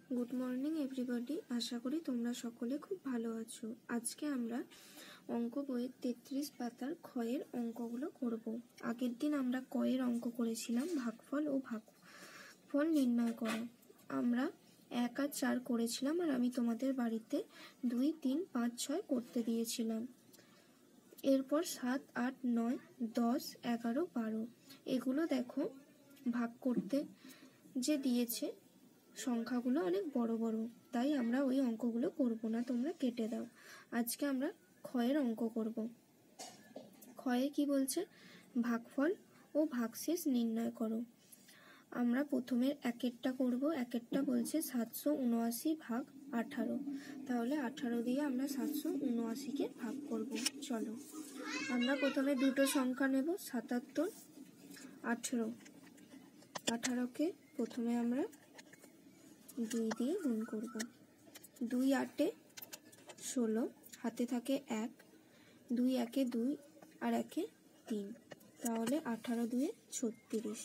Good morning everybody. आशा करी तोमरा सकले खूब भालो आछो। आज के आमरा अंक बोइয়ের 33 पातार खয়ের अंकगुलो करब। आगेर दिन आमरा कয়ের अंक करेছিলাম भागफल ओ भागफल निर्णय करो। आमरा 1 আর 4 করেছিলাম আর আমি তোমাদের বাড়িতে 2 3 5 6 করতে দিয়েছিলাম। এরপর 7 8 9 10 11 12 এগুলো দেখো ভাগ করতে যে দিয়েছে সংখ্যাগুলো অনেক বড় বড়, তাই আমরা ওই অঙ্কগুলো করব না, তোমরা কেটে দাও। আজকে আমরা ক্ষয়ের অঙ্ক করব। ক্ষয়ে কি বলছে? ভাগফল ও ভাগশেষ নির্ণয় করো। আমরা প্রথমে একেরটা করব। একেরটা বলছে 779 ভাগ 18। তাহলে 18 দিয়ে আমরা 779 কে ভাগ করব। চলো আমরা প্রথমে দুটো সংখ্যা নেব, 77 18। 18 কে প্রথমে আমরা 2 দিয়ে গুণ করব। 2 8 এ 16, হাতে থাকে 1, 2 1 এ 2 আর 1 এ 3, তাহলে 18 2 এ 36।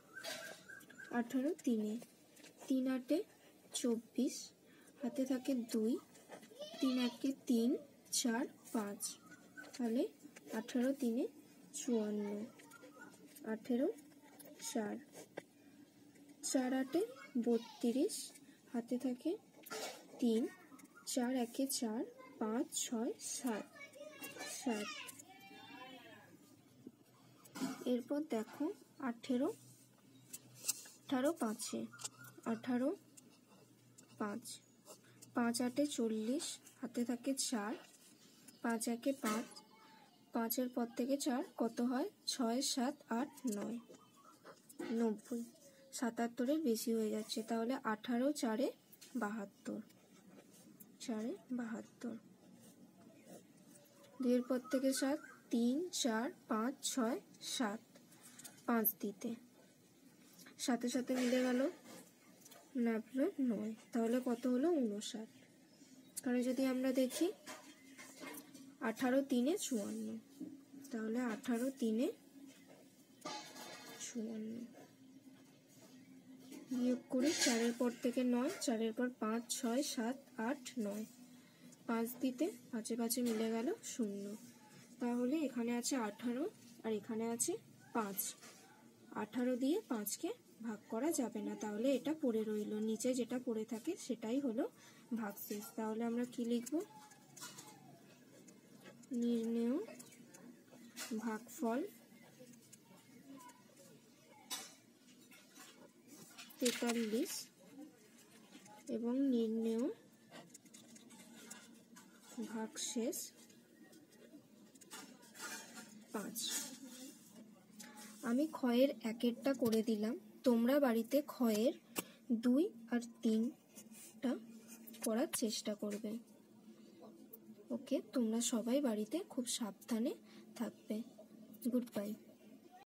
18 3 এ 3 8 এ 24, হাতে থাকে 2, 3 1 এ 3 4 5, তাহলে 18 3 এ 54। 18 4 4 8 এ 32, হাতে থাকে 3, 4 1 এ 4 5 6 7 7। এরপর দেখো 18 5 এ 18 5 5 8 এ 40, হাতে থাকে 4, 5 1 এ 5, 5 এর পর থেকে 4 কত হয়? 6 7 8 9 90। 77 এর বেশি হয়ে যাচ্ছে, তাহলে 18 4 এ 72। 4 এ 72। 2 এর পর থেকে 7 3 4 5 6 7 5 দিতে, সাথে সাথে মিলে গেল, নামলো 9, তাহলে কত হলো? 59। তাহলে যদি আমরা দেখি 18 3 এ 54, তাহলে 18 3 এ 54। বিয়োগ করি 4 এর পর থেকে 9, 4 এর পর 5 6 7 8 9, 5 দিতে 5 এ 5 এ মিলে গেল 0। তাহলে এখানে আছে 18 আর এখানে আছে 5। 18 দিয়ে 5 কে ভাগ করা যাবে না, তাহলে এটা পড়ে রইল। নিচে যেটা পড়ে থাকে সেটাই হলো ভাগশেষ। তাহলে আমরা কি লিখব? নির্ণেয় ভাগফল 43 এবং নির্ণেয় ভাগশেষ 5। আমি ক্ষয়ের একেরটা করে দিলাম, তোমরা বাড়িতে ক্ষয়ের 2 আর 3টা করার চেষ্টা করবে। ওকে, তোমরা সবাই বাড়িতে খুব সাবধানে থাকবে। Good by.